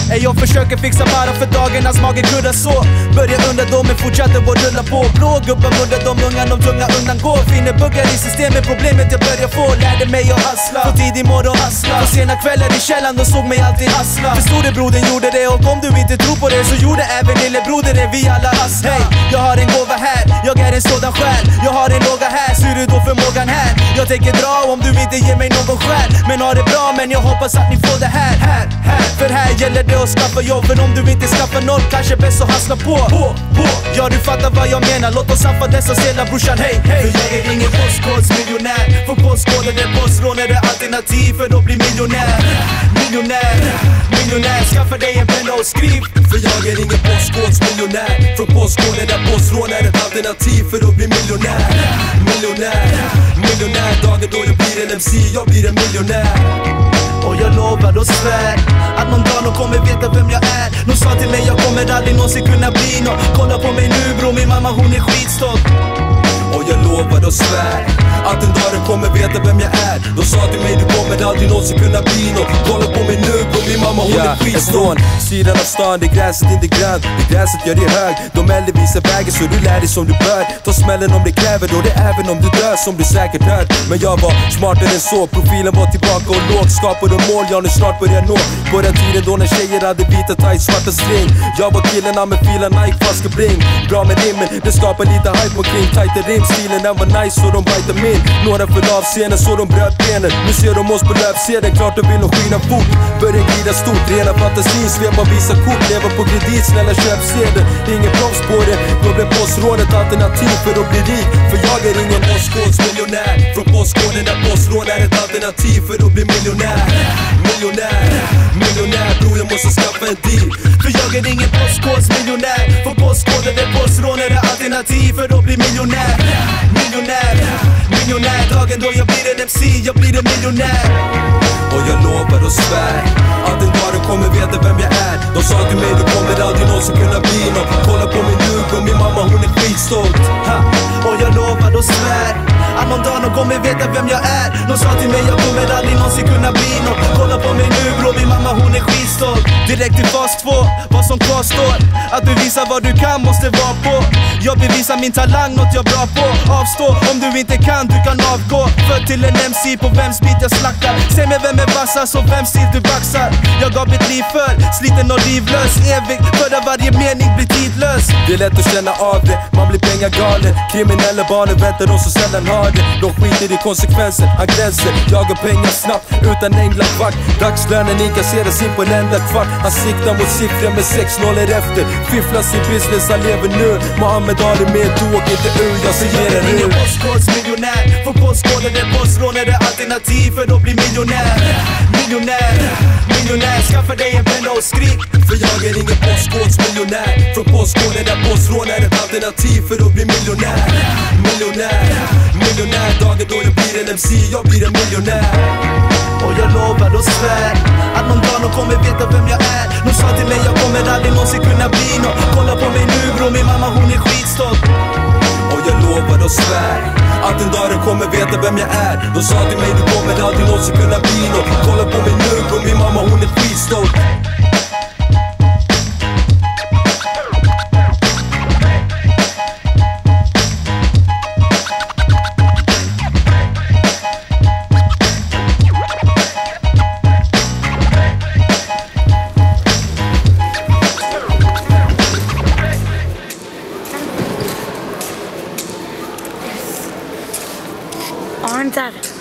Jag försöker fixa bara för dagarnas mage kurrar så. Börjar undra då men fortsätter att rulla på. Blå gubbar muddar de unga, de tunga undan går. Finner buggar i systemet, problemet jag börjar få. Lärde mig att hassla, på tidig morgon hassla. På sena kvällar i källan, de såg mig alltid hassla. För storebrodern gjorde det och om du inte tror på det så gjorde även lillebroder det, vi alla hassla. Hey, jag har en gåva här, jag är en sådan själ. Jag har en låga här, ser du då förmågan här? Jag tänker dra om du inte ger mig någon själ. Men har det bra, men jag hoppas att ni får det här. För här gäller det att skaffa jobb. För om du inte skaffar noll, kanske bäst att hassla på. Ja, du fattar vad jag menar. Låt oss haffa dessa sedlar brorsan, hej. För jag är ingen postkodsmiljonär. För postkoden är postrån är det alternativ för att bli miljonär. Miljonär, skaffa dig en penna och skriv. För jag är ingen postkodsmiljonär. För postkoden är postrån är ett alternativ för att bli miljonär. Miljonär, dagen då jag blir en MC, jag blir en miljonär. Och jag lovar och svär att någon dag de kommer veta vem jag är. De sa till mig jag kommer aldrig någonsin kunna bli någon. Kolla på mig nu bro, min mamma hon är skitstolt. Och jag lovar och svär att en dag de kommer veta vem jag är. De sa till mig du kommer aldrig någonsin kunna bli någon. Kolla på mig nu bro, min mamma hon är skitstolt. Från sidan av stan, det gräset inte grönt. Det gräset gör det hög, de äldre visar vägen så du lär dig som du bör. Ta smällen om det kräver då det även om du dör som du säkert hört. Men jag var smartare än så, profilen var tillbaka och låg. Skapade mål, jag nu snart börjar nå. På den tiden då när tjejer hade vita tight, svarta string. Jag var killarna med fila Nike, flaska bling. Bra med rimmen, det skapar lite hype omkring. Tajta rim, stilen den var nice så de bajtar min. Några föll av scenen så de bröt benen. Nu ser de oss på löpsedeln, klart de vill de skina fort. Börjar glida stort, rena fantasin, svepa visa kort. Leva på kredit, snälla köpsedel. Ingen proffs på det, då blev postrån ett alternativ för att bli rik. För jag är ingen postkodsmiljonär. Från postkoden där postrån är ett alternativ för att bli miljonär. Miljonär, bror jag måste skaffa en deal. För jag är ingen postkodsmiljonär. För postkoden där postrån är ett alternativ för att bli miljonär. Miljonär, dagen då jag blir en MC, jag blir en miljonär. Och jag lovar och svär att en dag de kommer veta vem jag är. De sa till mig du kommer aldrig någonsin kunna bli någon. Kolla på mig nu bro, min mamma hon är skitstolt. Och jag lovar och svär att någon dag de kommer veta vem jag är. De sa till mig jag kommer aldrig någonsin kunna bli någon. Kolla på mig nu bro, min mamma hon är skitstolt. Direkt till fas 2, vad som kvarstår. Att bevisa vad du kan måste vara på. Jag bevisar min talang, något jag är bra på. Avstå om du inte kan, du kan avgå. För till en MC på vems bit jag slaktar. Säg mig vem är vassast och vems stil du baxar. Jag gav mitt liv för, sliten och livlös. Evig, för att varje mening blir tidlös. Det är lätt att känna av det, man blir pengagalen. Kriminella barnen väntar de så sällan har det. De skiter i konsekvenser, han gränser. Jagar pengar snabbt, utan änglavakt. Dagslönen inkasseras in på en enda kvart. Han siktar mot siffror med 6 nollor efter. Fifflar sin business, han lever nu. Mohammed Ali med, du åker inte ur, jag ser det nu. Ingen postkodsmiljonär. För postkoden är postrån är det alternativ för att bli miljonär. Miljonär, skaffa dig en penna och skriv. För jag är ingen postkodsmiljonär. Från postkoden där postrån är ett alternativ för att bli miljonär. Miljonär, dagen då jag blir en MC, jag blir en miljonär. Och jag lovar och svär att någon dag de kommer veta vem jag är. De sa till mig jag kommer aldrig någonsin kunna bli någon. Kolla på mig nu bro, min mamma hon är skitstolt. Och jag lovar och svär att en dag de kommer veta vem jag är. De sa till mig du kommer aldrig någonsin kunna bli någon. Kolla på mig nu bro, min mamma hon är skitstolt. Aren't that